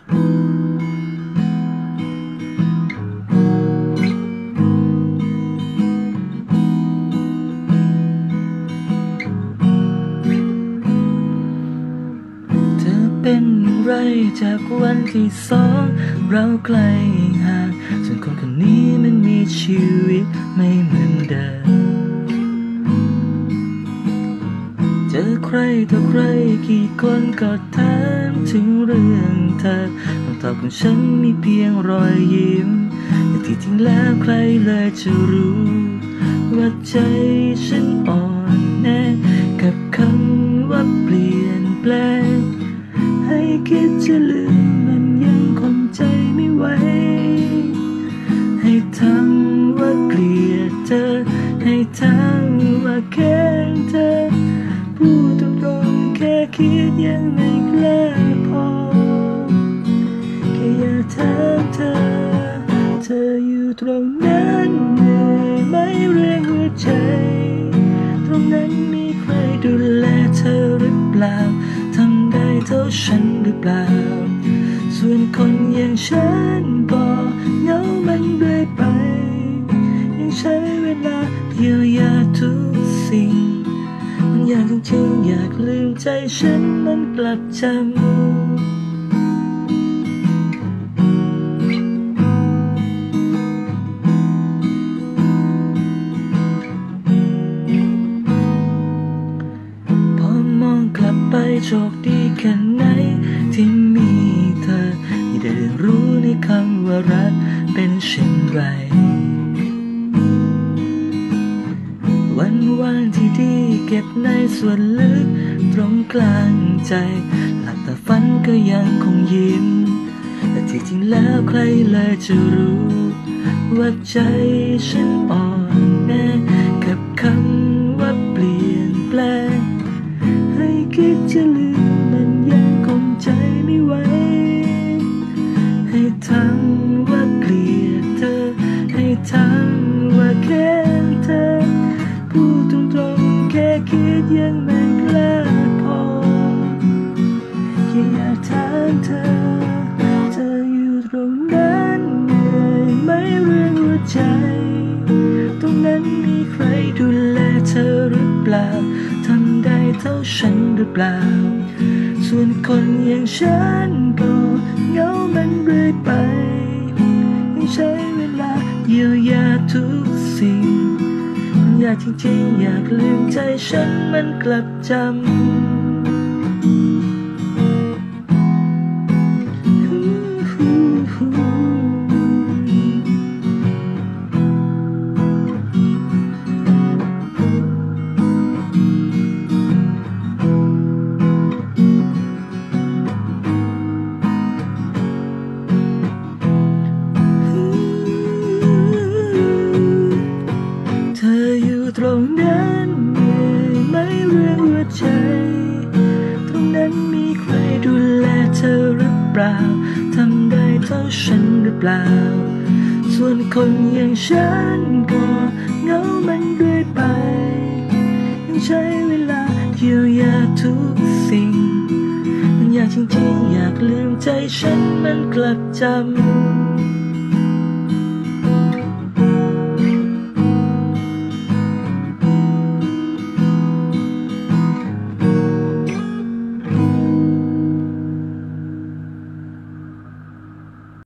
เป็นไรจากวันที่สองเราใกล้ห่างจนคนคนนี้มันมีชีวิตไม่เหมือนเดิมเจอใครต่อใครกี่คนก็ถามถึงเรื่องเธอคำตอบของฉันมีเพียงรอยยิ้มแต่ที่จริงแล้วใครเลยจะรู้ว่าใจฉันอ่อนแอกับคำว่าเปลี่ยนแปลงให้คิดจะลืมมันยังคงใจไม่ไหวให้ทำว่าเกลียดเธอให้ทำว่าแค้นเธอพูดตรงๆแค่คิดยังไม่กล้าพอแค่อยากถามเธออยู่ตรงนั้นเหนื่อยไหมเรื่องหัวใจตรงนั้นมีใครดูแลเธอหรือเปล่าทำได้เท่าฉันหรือเปล่าส่วนคนอย่างฉันก็เหงามันเรื่อยไปยังใช้เวลาเยียวยาทุกสิ่งมันอยากจริงๆอยากลืมใจฉันมันกลับจำโชคดีแค่ไหนที่มีเธอที่ได้รู้ในคำว่ารักเป็นเช่นไรวันวานที่ดีเก็บในส่วนลึกตรงกลางใจหลับตาฝันก็ยังคงยิ้มแต่ที่จริงแล้วใครเลยจะรู้ว่าใจฉันอ่อนแอกับคำว่าเปลี่ยนแปลงให้คิดจะลืมมันยังคงใจไม่ไหวให้ทำว่าเกลียดเธอให้ทำว่าแค้นเธอพูดตรงๆแค่คิดยังไม่กล้าพอแค่อยากถามเธออยู่ตรงนั้นเหนื่อยไหมเรื่องหัวใจตรงนั้นมีใครดูแลเธอหรือเปล่าทำได้เท่าฉันหรือเปล่าส่วนคนอย่างฉันก็เหงามันเรื่อยไปยังใช้เวลาเยียวยาทุกสิ่งมันอยากจริงๆอยากลืมใจฉันมันกลับจำตรงนั้นมีไหมเรื่องหัวใจตรงนั้นมีใครดูแลเธอหรือเปล่าทำได้เท่าฉันหรือเปล่าส่วนคนอย่างฉันก็เหงามันเรื่อยไปยังใช้เวลาเยียวยาทุกสิ่งมันอยากจริงๆอยากลืมใจฉันมันกลับจำ